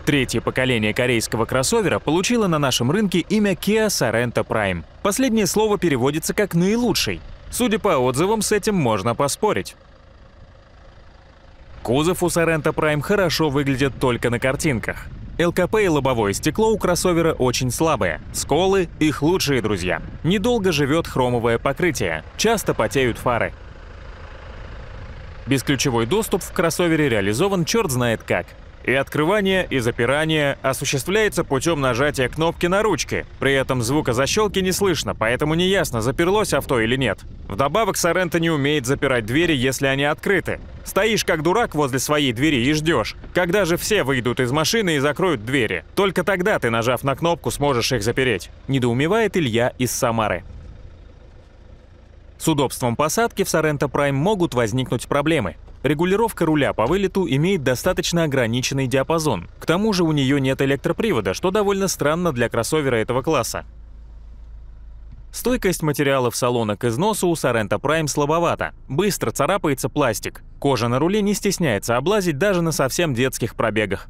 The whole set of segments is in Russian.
Третье поколение корейского кроссовера получило на нашем рынке имя Kia Sorento Prime. Последнее слово переводится как «наилучший». Судя по отзывам, с этим можно поспорить. Кузов у Sorento Prime хорошо выглядит только на картинках. ЛКП и лобовое стекло у кроссовера очень слабые. Сколы – их лучшие друзья. Недолго живет хромовое покрытие. Часто потеют фары. Бесключевой доступ в кроссовере реализован черт знает как. И открывание, и запирание осуществляется путем нажатия кнопки на ручке. При этом звука защелки не слышно, поэтому неясно, заперлось авто или нет. Вдобавок, Sorento не умеет запирать двери, если они открыты. Стоишь как дурак возле своей двери и ждешь, когда же все выйдут из машины и закроют двери. Только тогда ты, нажав на кнопку, сможешь их запереть. Недоумевает Илья из Самары. С удобством посадки в Sorento Prime могут возникнуть проблемы. Регулировка руля по вылету имеет достаточно ограниченный диапазон. К тому же у нее нет электропривода, что довольно странно для кроссовера этого класса. Стойкость материалов салона к износу у Sorento Prime слабовата. Быстро царапается пластик. Кожа на руле не стесняется облазить даже на совсем детских пробегах.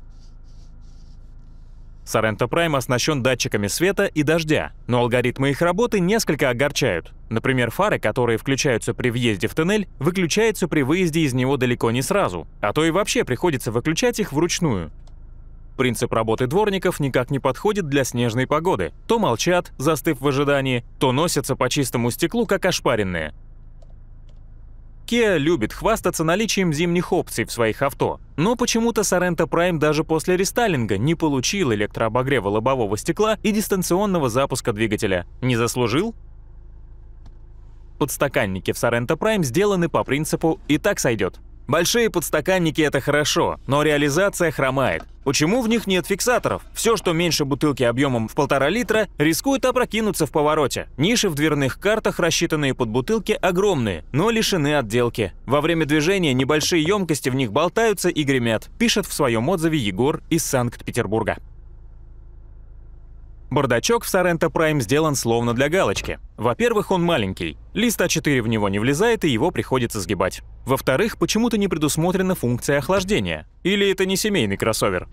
Sorento Prime оснащен датчиками света и дождя, но алгоритмы их работы несколько огорчают. Например, фары, которые включаются при въезде в тоннель, выключаются при выезде из него далеко не сразу, а то и вообще приходится выключать их вручную. Принцип работы дворников никак не подходит для снежной погоды. То молчат, застыв в ожидании, то носятся по чистому стеклу, как ошпаренные. Kia любит хвастаться наличием зимних опций в своих авто, но почему-то Sorento Prime даже после рестайлинга не получил электрообогрева лобового стекла и дистанционного запуска двигателя. Не заслужил? Подстаканники в Sorento Prime сделаны по принципу «и так сойдет». Большие подстаканники — это хорошо, но реализация хромает. Почему в них нет фиксаторов? Все, что меньше бутылки объемом в 1,5 литра, рискует опрокинуться в повороте. Ниши в дверных картах, рассчитанные под бутылки, огромные, но лишены отделки. Во время движения небольшие емкости в них болтаются и гремят, пишет в своем отзыве Егор из Санкт-Петербурга. Бардачок в Sorento Prime сделан словно для галочки. Во-первых, он маленький. Лист А4 в него не влезает, и его приходится сгибать. Во-вторых, почему-то не предусмотрена функция охлаждения. Или это не семейный кроссовер?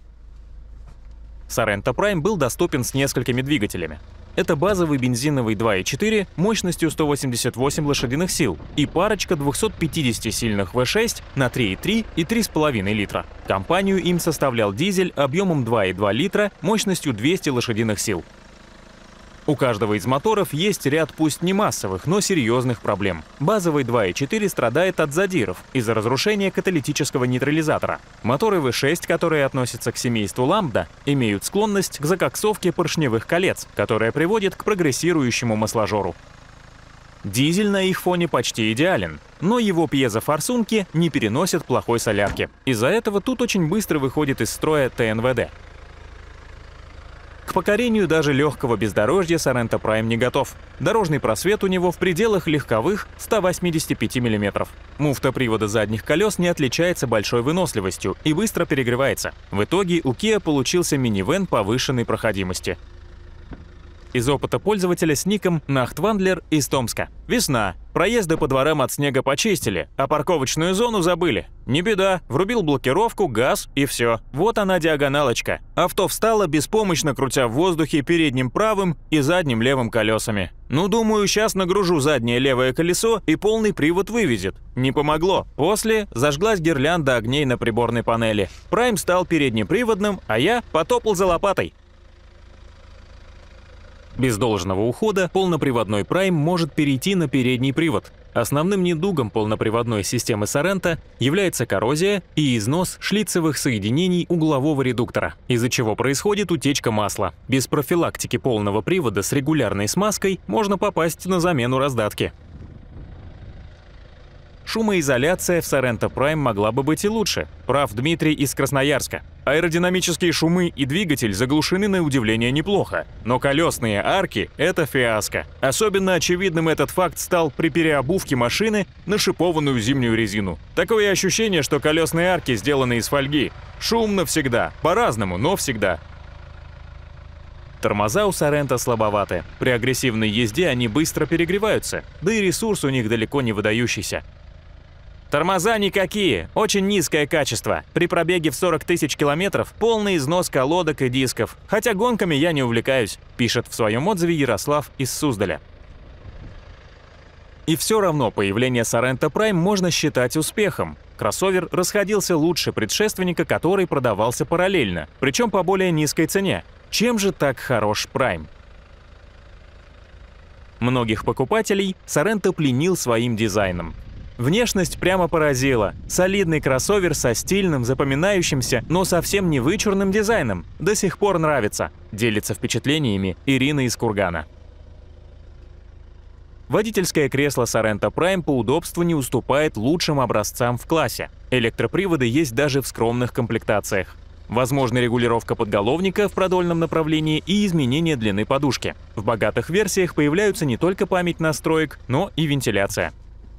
Sorento Prime был доступен с несколькими двигателями. Это базовый бензиновый 2.4 мощностью 188 лошадиных сил и парочка 250-сильных V6 на 3.3 и 3,5 литра. Компанию им составлял дизель объемом 2,2 литра мощностью 200 лошадиных сил. У каждого из моторов есть ряд пусть не массовых, но серьезных проблем. Базовый 2.4 страдает от задиров из-за разрушения каталитического нейтрализатора. Моторы V6, которые относятся к семейству Lambda, имеют склонность к закоксовке поршневых колец, которая приводит к прогрессирующему масложору. Дизель на их фоне почти идеален, но его пьезофорсунки не переносят плохой солярки. Из-за этого тут очень быстро выходит из строя ТНВД. К покорению даже легкого бездорожья Sorento Prime не готов. Дорожный просвет у него в пределах легковых 185 мм. Муфта привода задних колес не отличается большой выносливостью и быстро перегревается. В итоге у Kia получился минивэн повышенной проходимости. Из опыта пользователя с ником Нахтвандлер из Томска. Весна. Проезды по дворам от снега почистили, а парковочную зону забыли. Не беда, врубил блокировку, газ и все. Вот она диагоналочка. Авто встало, беспомощно крутя в воздухе передним правым и задним левым колесами. Ну, думаю, сейчас нагружу заднее левое колесо и полный привод вывезет. Не помогло. После зажглась гирлянда огней на приборной панели. Prime стал переднеприводным, а я потопал за лопатой. Без должного ухода полноприводной Prime может перейти на передний привод. Основным недугом полноприводной системы Sorento является коррозия и износ шлицевых соединений углового редуктора, из-за чего происходит утечка масла. Без профилактики полного привода с регулярной смазкой можно попасть на замену раздатки. Шумоизоляция в Sorento Prime могла бы быть и лучше. Прав Дмитрий из Красноярска. Аэродинамические шумы и двигатель заглушены на удивление неплохо, но колесные арки — это фиаско. Особенно очевидным этот факт стал при переобувке машины на шипованную зимнюю резину. Такое ощущение, что колесные арки сделаны из фольги. Шумно всегда, по-разному, но всегда. Тормоза у Sorento слабоваты. При агрессивной езде они быстро перегреваются, да и ресурс у них далеко не выдающийся. Тормоза никакие, очень низкое качество. При пробеге в 40 тысяч километров полный износ колодок и дисков. Хотя гонками я не увлекаюсь, пишет в своем отзыве Ярослав из Суздаля. И все равно появление Sorento Prime можно считать успехом. Кроссовер расходился лучше предшественника, который продавался параллельно, причем по более низкой цене. Чем же так хорош Prime? Многих покупателей Sorento пленил своим дизайном. Внешность прямо поразила. Солидный кроссовер со стильным, запоминающимся, но совсем не вычурным дизайном. До сих пор нравится. Делится впечатлениями Ирина из Кургана. Водительское кресло Sorento Prime по удобству не уступает лучшим образцам в классе. Электроприводы есть даже в скромных комплектациях. Возможна регулировка подголовника в продольном направлении и изменение длины подушки. В богатых версиях появляются не только память настроек, но и вентиляция.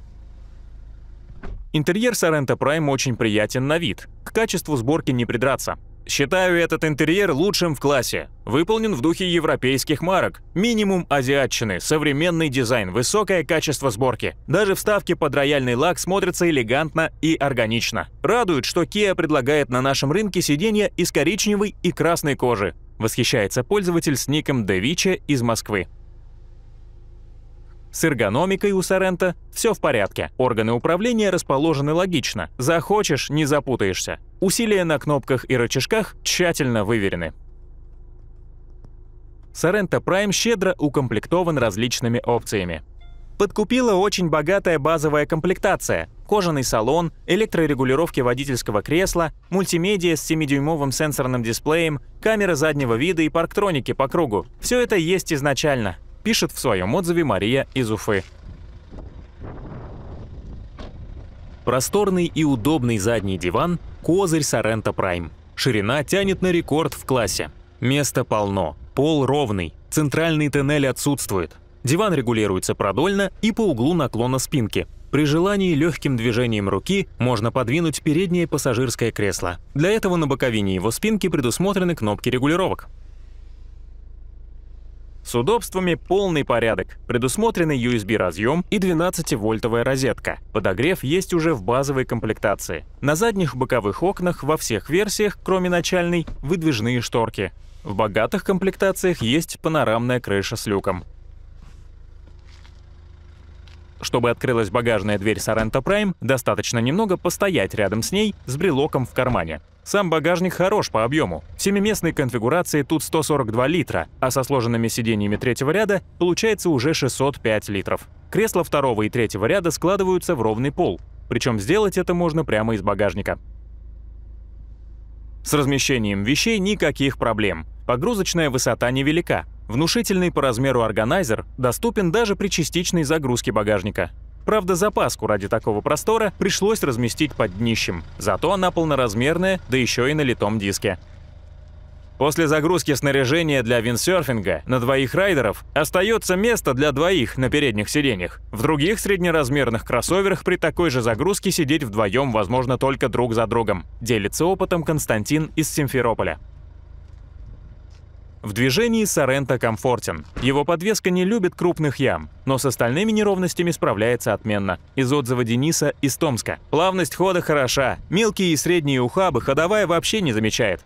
Интерьер Sorento Prime очень приятен на вид. К качеству сборки не придраться. Считаю этот интерьер лучшим в классе. Выполнен в духе европейских марок. Минимум азиатчины, современный дизайн, высокое качество сборки. Даже вставки под рояльный лак смотрятся элегантно и органично. Радует, что Kia предлагает на нашем рынке сиденья из коричневой и красной кожи. Восхищается пользователь с ником Девиче из Москвы. С эргономикой у Sorento все в порядке. Органы управления расположены логично. Захочешь — не запутаешься. Усилия на кнопках и рычажках тщательно выверены. Sorento Prime щедро укомплектован различными опциями. Подкупила очень богатая базовая комплектация. Кожаный салон, электрорегулировки водительского кресла, мультимедиа с 7-дюймовым сенсорным дисплеем, камера заднего вида и парктроники по кругу. Все это есть изначально. Пишет в своем отзыве Мария из Уфы. Просторный и удобный задний диван – козырь Sorento Prime. Ширина тянет на рекорд в классе. Места полно, пол ровный, центральный тоннель отсутствует. Диван регулируется продольно и по углу наклона спинки. При желании легким движением руки можно подвинуть переднее пассажирское кресло. Для этого на боковине его спинки предусмотрены кнопки регулировок. С удобствами полный порядок. Предусмотрены USB-разъем и 12-вольтовая розетка. Подогрев есть уже в базовой комплектации. На задних боковых окнах во всех версиях, кроме начальной, выдвижные шторки. В богатых комплектациях есть панорамная крыша с люком. Чтобы открылась багажная дверь Sorento Prime, достаточно немного постоять рядом с ней с брелоком в кармане. Сам багажник хорош по объему. В 7-местной конфигурации тут 142 литра, а со сложенными сиденьями третьего ряда получается уже 605 литров. Кресла второго и третьего ряда складываются в ровный пол, причем сделать это можно прямо из багажника. С размещением вещей никаких проблем. Погрузочная высота невелика. Внушительный по размеру органайзер доступен даже при частичной загрузке багажника. Правда, запаску ради такого простора пришлось разместить под днищем. Зато она полноразмерная, да еще и на литом диске. После загрузки снаряжения для виндсерфинга на двоих райдеров остается место для двоих на передних сиденьях. В других среднеразмерных кроссоверах при такой же загрузке сидеть вдвоем возможно только друг за другом. Делится опытом Константин из Симферополя. В движении Sorento комфортен. Его подвеска не любит крупных ям, но с остальными неровностями справляется отменно. Из отзыва Дениса из Томска. Плавность хода хороша, мелкие и средние ухабы ходовая вообще не замечает.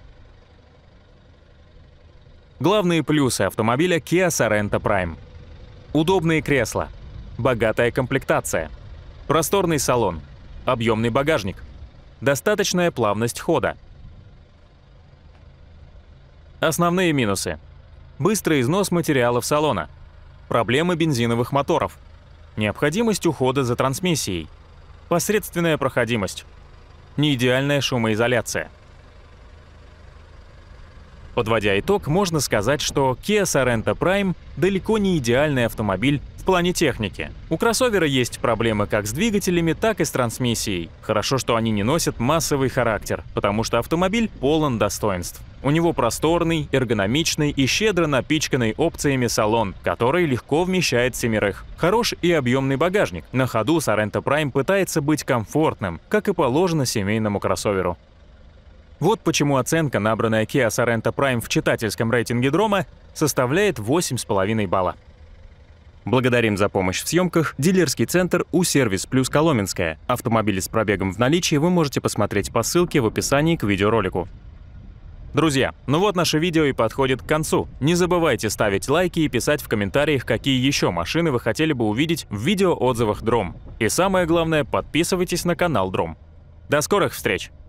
Главные плюсы автомобиля Kia Sorento Prime. Удобные кресла, богатая комплектация, просторный салон, объемный багажник, достаточная плавность хода. Основные минусы. Быстрый износ материалов салона. Проблемы бензиновых моторов. Необходимость ухода за трансмиссией. Посредственная проходимость. Неидеальная шумоизоляция. Подводя итог, можно сказать, что Kia Sorento Prime далеко не идеальный автомобиль в плане техники. У кроссовера есть проблемы как с двигателями, так и с трансмиссией. Хорошо, что они не носят массовый характер, потому что автомобиль полон достоинств. У него просторный, эргономичный и щедро напичканный опциями салон, который легко вмещает семерых. Хорош и объемный багажник. На ходу Sorento Prime пытается быть комфортным, как и положено семейному кроссоверу. Вот почему оценка, набранная Kia Sorento Prime в читательском рейтинге Дрома, составляет 8,5 балла. Благодарим за помощь в съемках дилерский центр «У-Сервис Плюс Коломенская». Автомобили с пробегом в наличии вы можете посмотреть по ссылке в описании к видеоролику. Друзья, ну вот наше видео и подходит к концу. Не забывайте ставить лайки и писать в комментариях, какие еще машины вы хотели бы увидеть в видеоотзывах Дром. И самое главное, подписывайтесь на канал Дром. До скорых встреч!